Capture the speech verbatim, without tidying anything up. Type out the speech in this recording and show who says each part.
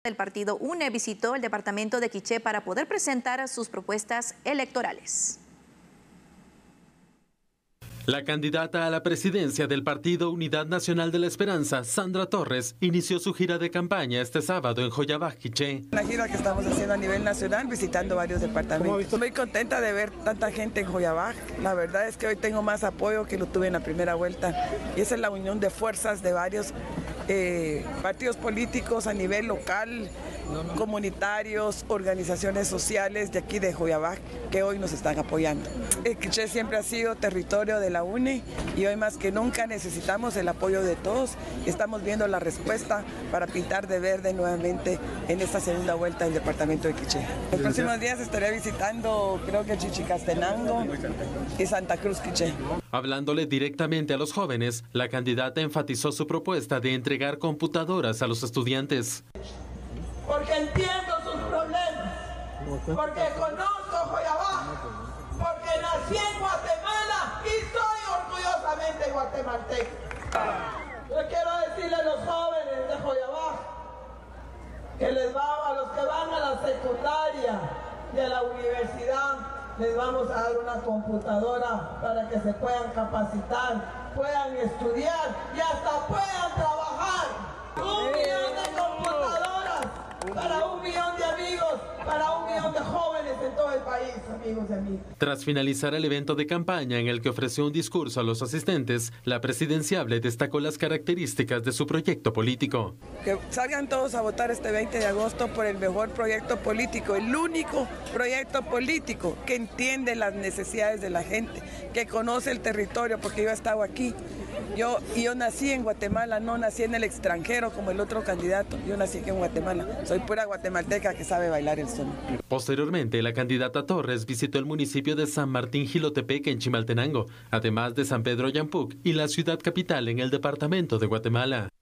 Speaker 1: El partido UNE visitó el departamento de Quiché para poder presentar sus propuestas electorales.
Speaker 2: La candidata a la presidencia del Partido Unidad Nacional de la Esperanza, Sandra Torres, inició su gira de campaña este sábado en Joyabaj, Quiché.
Speaker 3: La gira que estamos haciendo a nivel nacional, visitando varios departamentos. Muy contenta de ver tanta gente en Joyabaj. La verdad es que hoy tengo más apoyo que lo tuve en la primera vuelta. Y esa es la unión de fuerzas de varios eh, partidos políticos a nivel local, comunitarios, organizaciones sociales de aquí de Joyabaj, que hoy nos están apoyando. El Quiché siempre ha sido territorio de la UNE y hoy más que nunca necesitamos el apoyo de todos. Estamos viendo la respuesta para pintar de verde nuevamente en esta segunda vuelta del departamento de Quiché. Los próximos días estaré visitando, creo que Chichicastenango y Santa Cruz, Quiché.
Speaker 2: Hablándole directamente a los jóvenes, la candidata enfatizó su propuesta de entregar computadoras a los estudiantes.
Speaker 4: Porque entiendo sus problemas, porque conozco Joyabaj, porque nací en Guatemala y soy orgullosamente guatemalteca. Yo quiero decirle a los jóvenes de Joyabaj que les va, a los que van a la secundaria y a la universidad, les vamos a dar una computadora para que se puedan capacitar, puedan estudiar y hasta puedan trabajar. Un millón de computadoras para un millón de amigos, para un millón de jóvenes en todo el país, amigos y amigas.
Speaker 2: Tras finalizar el evento de campaña en el que ofreció un discurso a los asistentes, la presidenciable destacó las características de su proyecto político.
Speaker 3: Que salgan todos a votar este veinte de agosto por el mejor proyecto político, el único proyecto político que entiende las necesidades de la gente, que conoce el territorio, porque yo he estado aquí. Yo, yo nací en Guatemala, no nací en el extranjero como el otro candidato. Yo nací aquí en Guatemala. Soy pura guatemalteca que sabe bailar el son.
Speaker 2: Posteriormente, la candidata Torres visitó el municipio de San Martín Jilotepec en Chimaltenango, además de San Pedro Yampuc y la ciudad capital en el departamento de Guatemala.